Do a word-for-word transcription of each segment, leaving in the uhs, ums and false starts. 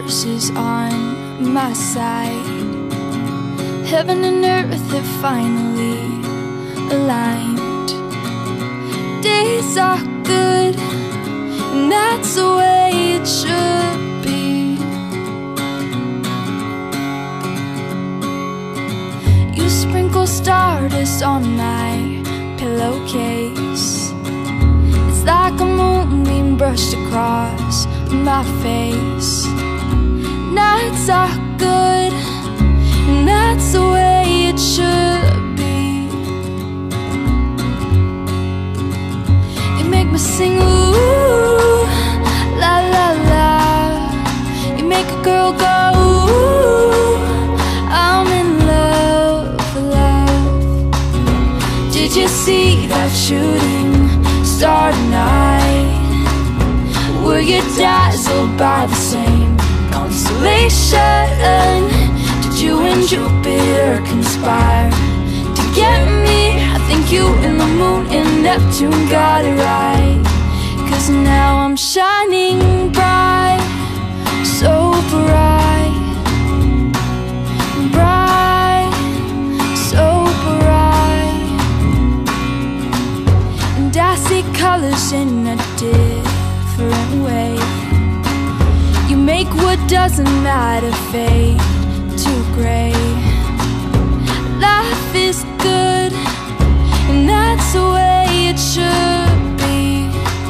universe is on my side. Heaven and earth have finally aligned. Days are good, and that's the way it should be. You sprinkle stardust on my pillowcase. It's like a moonbeam brushed across my face. Nights are good, and that's the way it should be. You make me sing ooh, la la la. You make a girl go ooh, I'm in love, love. Did you see that shooting star tonight? Were you dazzled by the same constellation? Did you and Jupiter conspire to get me? I think you and the moon and Neptune got it right. Cause now I'm shining bright, so bright, bright, so bright. And I see colors in a different way. You make what doesn't matter fade to gray. Life is good, and that's the way it should be.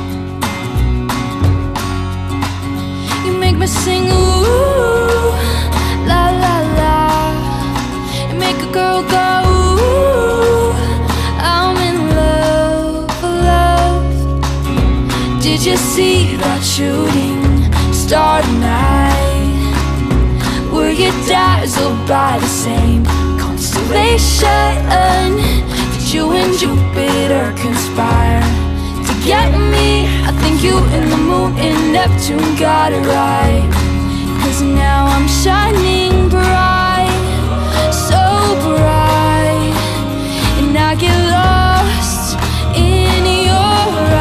You make me sing ooh, la la la. You make a girl go ooh, I'm in love, love. Did you see that shooting star tonight? Were you dazzled by the same constellation? Did you and Jupiter conspire to get me? I think you and the moon and Neptune got it right. Cause now I'm shining bright, so bright. And I get lost in your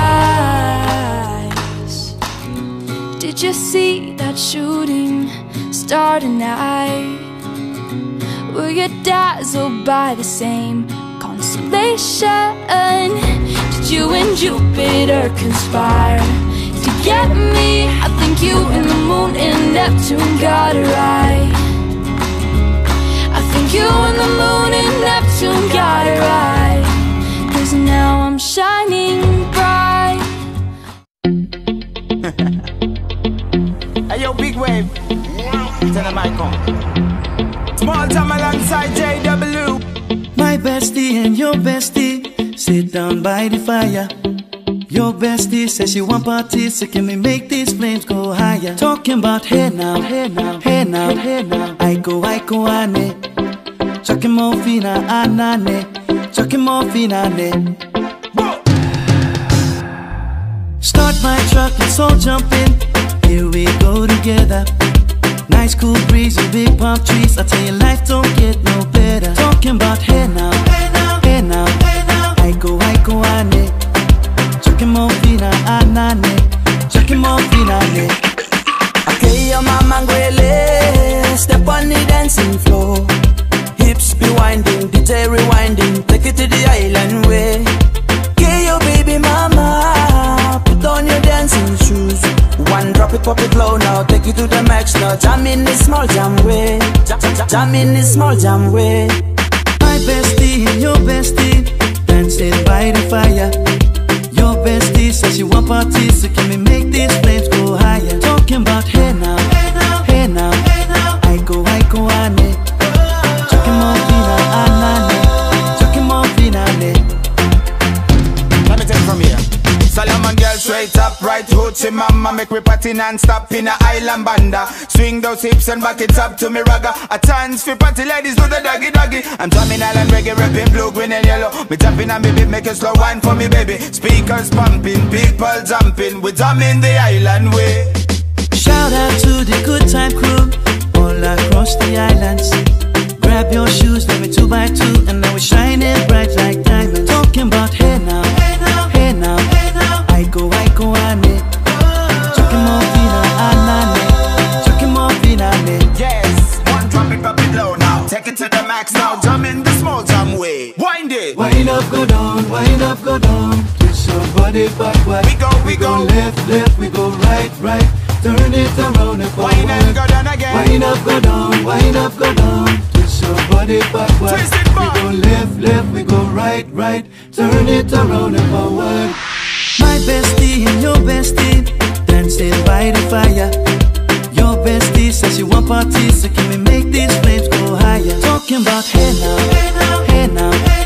eyes. Did you see that shooting star tonight? Were you dazzled by the same constellation? Did you and Jupiter conspire to get me? I think you and the moon and Neptune got it right. I think you and the moon and Neptune got it right. Cause now I'm shining bright. Hey yo, big wave. Tell them I come. Small time alongside J W. My bestie and your bestie sit down by the fire. Your bestie says she want parties, so can we make these flames go higher? Talking about hey now, hey now, hey now, hey now. I go, I go, ane. Chucking more fina, anane. Chucking more fina, ane. Start my truck, let's all jump in. Here we go together. Nice cool breeze and big palm trees. I tell you, life don't get no better. Talking about hey now, hey now, hey now, hey now. I go, I go, ane. Chucking more fina, anane. Chucking more fina, ane. Okay, your mama ngwele. Step on the dancing floor. Hips be winding, D J rewinding. Take it to the island way. Okay, your baby mama. Put on your dancing shoes. One drop it, pop it low now. Take it to the max now. Jam in this small jam way. Jam, jam, jam in this small jam way. My bestie and your bestie dancing by the fire. Your bestie says she want parties, so can we make these flames go higher? Talking about hey now, hey now, hey now, hey now. I go, I go, ane. Chucking more fina, anane. Chucking more fina, ane. Let me take it from here. Solomon girl straight up, right hoochie mama. Make me party non-stop in a island banda. Swing those hips and back it up to me ragga. A chance for party ladies do the doggy doggy. I'm drumming island reggae, rapping blue, green and yellow. Me tapping on me beat, make a slow wine for me baby. Speakers pumping, people jumping. We drumming the island way. Shout out to the good time crew all across the islands. Grab your shoes, let me two by two, and now we're shining bright like diamonds. Talking about hey now, hey now, hey now, hey now. I go, I go, ane. Chucking more fina, anane. Chucking more fina. Wind up, go down, wind up, go down. Twist your body backward. We go, we, we go. go left, left, we go right, right. Turn it around and forward. Wind up, go down again. Wind up, go down, wind up, go down. Twist your body backward. Twist it back. We go left, left, we go right, right. Turn it around and forward. My bestie and your bestie dancing by the fire. Your bestie says she want parties, so can we make these flames go higher? Talking about hey now, hey now, hey now.